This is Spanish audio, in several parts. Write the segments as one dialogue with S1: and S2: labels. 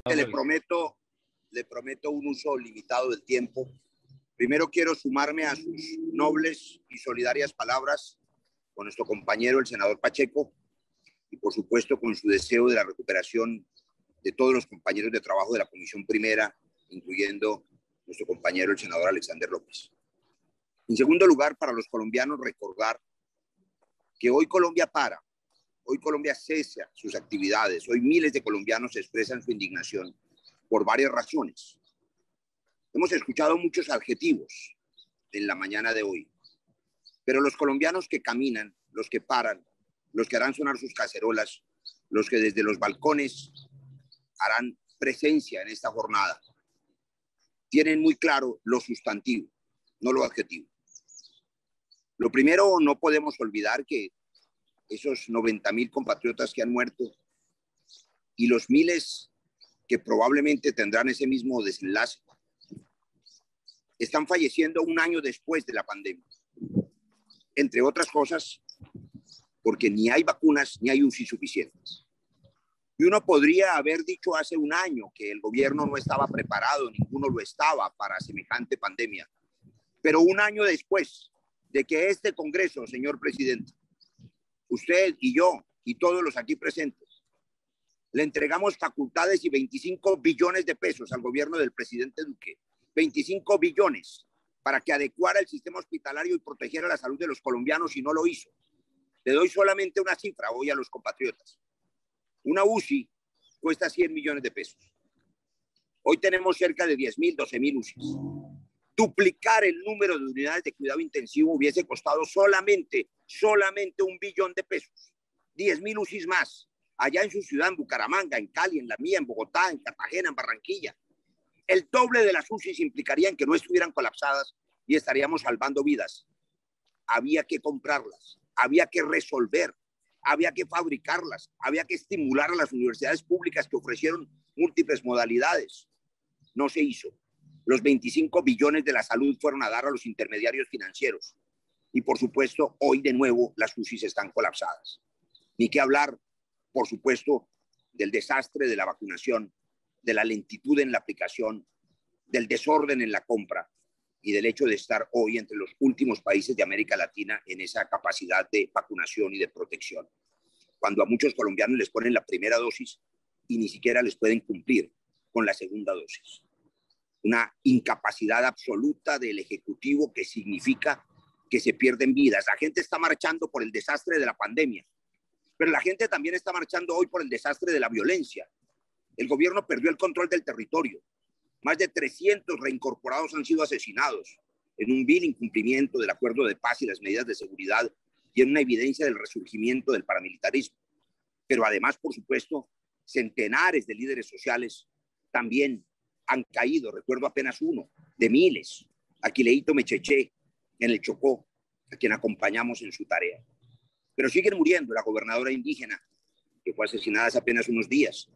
S1: Le prometo un uso limitado del tiempo. Primero quiero sumarme a sus nobles y solidarias palabras con nuestro compañero, el senador Pacheco, y por supuesto con su deseo de la recuperación de todos los compañeros de trabajo de la Comisión Primera, incluyendo nuestro compañero, el senador Alexander López. En segundo lugar, para los colombianos, recordar que hoy Colombia hoy Colombia cesa sus actividades, hoy miles de colombianos expresan su indignación por varias razones. Hemos escuchado muchos adjetivos en la mañana de hoy, pero los colombianos que caminan, los que paran, los que harán sonar sus cacerolas, los que desde los balcones harán presencia en esta jornada, tienen muy claro lo sustantivo, no lo adjetivo. Lo primero, no podemos olvidar que esos 90,000 compatriotas que han muerto y los miles que probablemente tendrán ese mismo desenlace, están falleciendo un año después de la pandemia. Entre otras cosas, porque ni hay vacunas ni hay UCI suficientes. Y uno podría haber dicho hace un año que el gobierno no estaba preparado, ninguno lo estaba para semejante pandemia. Pero un año después de que este Congreso, señor presidente, usted y yo y todos los aquí presentes, le entregamos facultades y 25 billones de pesos al gobierno del presidente Duque, 25 billones para que adecuara el sistema hospitalario y protegiera la salud de los colombianos y no lo hizo. Le doy solamente una cifra hoy a los compatriotas. Una UCI cuesta 100 millones de pesos. Hoy tenemos cerca de 10,000, 12,000 UCIs. Duplicar el número de unidades de cuidado intensivo hubiese costado solamente 1 billón de pesos. 10,000 UCIs más, allá en su ciudad, en Bucaramanga, en Cali, en la mía, en Bogotá, en Cartagena, en Barranquilla. El doble de las UCIs implicaría en que no estuvieran colapsadas y estaríamos salvando vidas. Había que comprarlas, había que resolver, había que fabricarlas, había que estimular a las universidades públicas que ofrecieron múltiples modalidades. No se hizo. Los 25 billones de la salud fueron a dar a los intermediarios financieros. Y por supuesto, hoy de nuevo las UCIs están colapsadas. Ni que hablar, por supuesto, del desastre de la vacunación, de la lentitud en la aplicación, del desorden en la compra y del hecho de estar hoy entre los últimos países de América Latina en esa capacidad de vacunación y de protección. Cuando a muchos colombianos les ponen la primera dosis y ni siquiera les pueden cumplir con la segunda dosis. Una incapacidad absoluta del Ejecutivo que significa que se pierden vidas. La gente está marchando por el desastre de la pandemia, pero la gente también está marchando hoy por el desastre de la violencia. El gobierno perdió el control del territorio. Más de 300 reincorporados han sido asesinados en un vil incumplimiento del acuerdo de paz y las medidas de seguridad y en una evidencia del resurgimiento del paramilitarismo. Pero además, por supuesto, centenares de líderes sociales también han caído. Recuerdo apenas uno de miles, Aquileito Mecheché, en el Chocó, a quien acompañamos en su tarea. Pero siguen muriendo. La gobernadora indígena, que fue asesinada hace apenas unos días.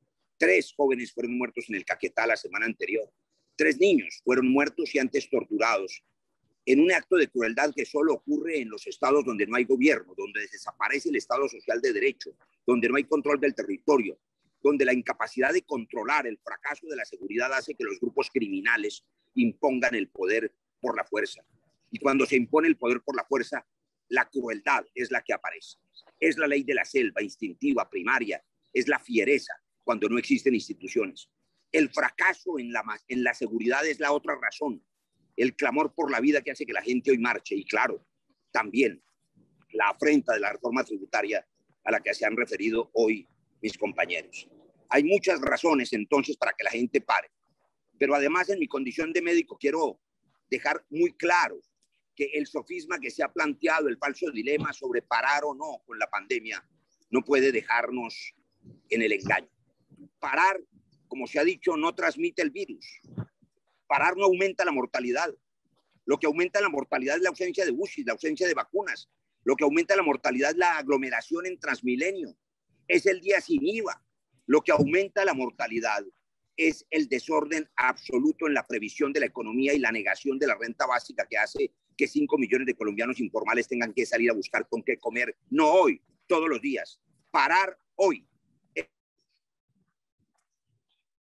S1: 3 jóvenes fueron muertos en el Caquetá la semana anterior. 3 niños fueron muertos y antes torturados en un acto de crueldad que solo ocurre en los estados donde no hay gobierno, donde desaparece el Estado social de derecho, donde no hay control del territorio, donde la incapacidad de controlar el fracaso de la seguridad hace que los grupos criminales impongan el poder por la fuerza. Y cuando se impone el poder por la fuerza, la crueldad es la que aparece. Es la ley de la selva, instintiva, primaria, es la fiereza cuando no existen instituciones. El fracaso en la seguridad es la otra razón. El clamor por la vida que hace que la gente hoy marche. Y claro, también la afrenta de la reforma tributaria a la que se han referido hoy mis compañeros. Hay muchas razones entonces para que la gente pare. Pero además, en mi condición de médico, quiero dejar muy claro que el sofisma que se ha planteado, el falso dilema sobre parar o no con la pandemia, no puede dejarnos en el engaño. Parar, como se ha dicho, no transmite el virus. Parar no aumenta la mortalidad. Lo que aumenta la mortalidad es la ausencia de UCI, la ausencia de vacunas. Lo que aumenta la mortalidad es la aglomeración en Transmilenio. Es el día sin IVA. Lo que aumenta la mortalidad es el desorden absoluto en la previsión de la economía y la negación de la renta básica que hace que 5 millones de colombianos informales tengan que salir a buscar con qué comer. No hoy, todos los días. Parar hoy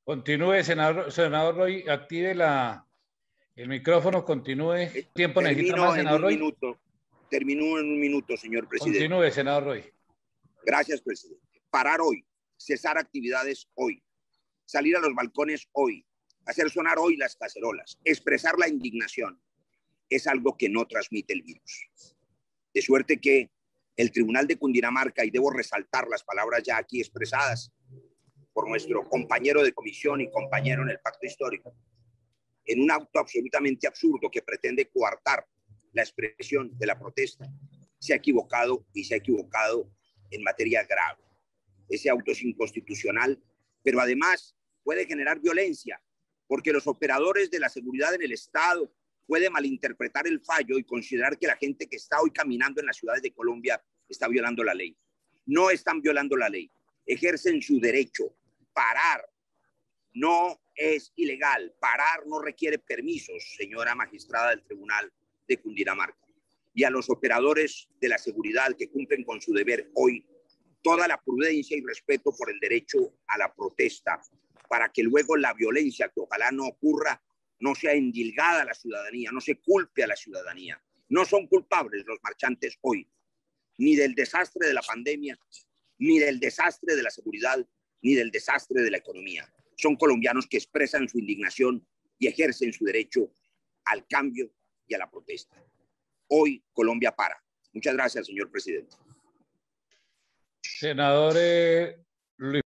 S2: Continúe, senador Roy, active el micrófono, continúe. ¿Tiempo necesita más, senador Roy?
S1: Termino en un minuto, señor presidente.
S2: Continúe, senador Roy.
S1: Gracias, presidente. Parar hoy, cesar actividades hoy, salir a los balcones hoy, hacer sonar hoy las cacerolas, expresar la indignación, es algo que no transmite el virus. De suerte que el Tribunal de Cundinamarca, y debo resaltar las palabras ya aquí expresadas por nuestro compañero de comisión y compañero en el pacto histórico, en un acto absolutamente absurdo que pretende coartar la expresión de la protesta, se ha equivocado y se ha equivocado en materia grave. Ese auto es inconstitucional, pero además puede generar violencia, porque los operadores de la seguridad en el Estado pueden malinterpretar el fallo y considerar que la gente que está hoy caminando en las ciudades de Colombia está violando la ley. No están violando la ley, ejercen su derecho. Parar no es ilegal, parar no requiere permisos, señora magistrada del Tribunal de Cundinamarca. Y a los operadores de la seguridad que cumplen con su deber hoy, toda la prudencia y respeto por el derecho a la protesta, para que luego la violencia, que ojalá no ocurra, no sea endilgada a la ciudadanía, no se culpe a la ciudadanía. No son culpables los marchantes hoy, ni del desastre de la pandemia, ni del desastre de la seguridad, ni del desastre de la economía. Son colombianos que expresan su indignación y ejercen su derecho al cambio y a la protesta. Hoy Colombia para. Muchas gracias, señor presidente.
S2: Senador Luis